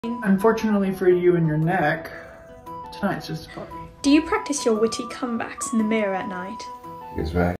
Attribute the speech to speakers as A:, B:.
A: Unfortunately for you and your neck, tonight's just a party.
B: Do you practice your witty comebacks in the mirror at night?
C: That's right.